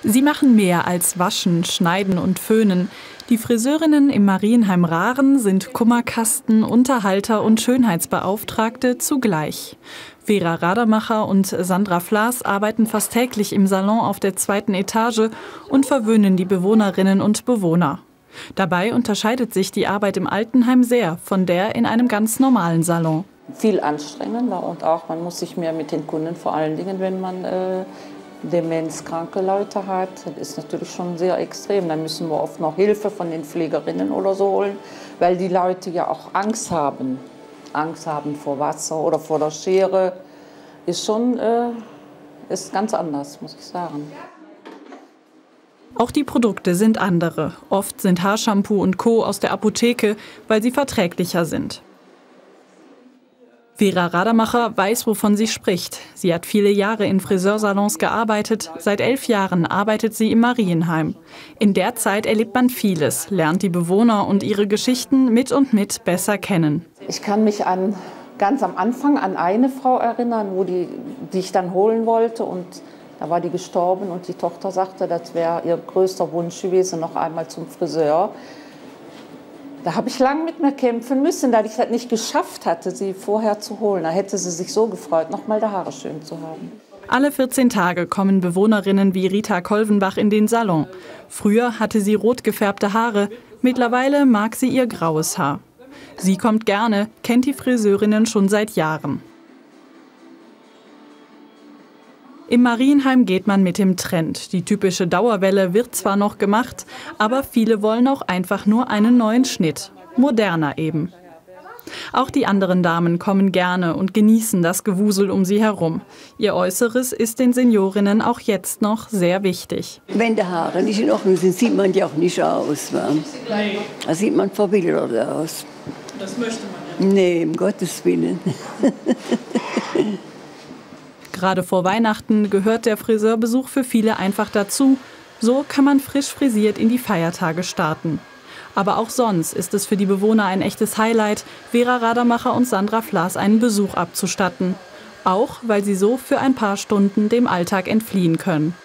Sie machen mehr als waschen, schneiden und föhnen. Die Friseurinnen im Marienheim Rahren sind Kummerkasten, Unterhalter und Schönheitsbeauftragte zugleich. Vera Radermacher und Sandra Flaas arbeiten fast täglich im Salon auf der 2. Etage und verwöhnen die Bewohnerinnen und Bewohner. Dabei unterscheidet sich die Arbeit im Altenheim sehr von der in einem ganz normalen Salon. Viel anstrengender und auch man muss sich mehr mit den Kunden, vor allen Dingen, wenn man demenzkranke Leute hat, das ist natürlich schon sehr extrem. Dann müssen wir oft noch Hilfe von den Pflegerinnen oder so holen, weil die Leute ja auch Angst haben. Angst haben vor Wasser oder vor der Schere. Ist ganz anders, muss ich sagen. Auch die Produkte sind andere. Oft sind Haarshampoo und Co. aus der Apotheke, weil sie verträglicher sind. Vera Radermacher weiß, wovon sie spricht. Sie hat viele Jahre in Friseursalons gearbeitet. Seit 11 Jahren arbeitet sie im Marienheim. In der Zeit erlebt man vieles, lernt die Bewohner und ihre Geschichten mit und mit besser kennen. Ich kann mich ganz am Anfang an eine Frau erinnern, die ich dann holen wollte. Und da war die gestorben und die Tochter sagte, das wäre ihr größter Wunsch gewesen, noch einmal zum Friseur. Da habe ich lange mit mir kämpfen müssen, da ich das nicht geschafft hatte, sie vorher zu holen. Da hätte sie sich so gefreut, noch mal die Haare schön zu haben. Alle 14 Tage kommen Bewohnerinnen wie Rita Kolvenbach in den Salon. Früher hatte sie rot gefärbte Haare, mittlerweile mag sie ihr graues Haar. Sie kommt gerne, kennt die Friseurinnen schon seit Jahren. Im Marienheim geht man mit dem Trend. Die typische Dauerwelle wird zwar noch gemacht, aber viele wollen auch einfach nur einen neuen Schnitt. Moderner eben. Auch die anderen Damen kommen gerne und genießen das Gewusel um sie herum. Ihr Äußeres ist den Seniorinnen auch jetzt noch sehr wichtig. Wenn die Haare nicht in Ordnung sind, sieht man ja auch nicht aus. Da sieht man verwildert aus. Das möchte man ja. Nee, um Gottes Willen. Gerade vor Weihnachten gehört der Friseurbesuch für viele einfach dazu. So kann man frisch frisiert in die Feiertage starten. Aber auch sonst ist es für die Bewohner ein echtes Highlight, Vera Radermacher und Sandra Flaas einen Besuch abzustatten. Auch weil sie so für ein paar Stunden dem Alltag entfliehen können.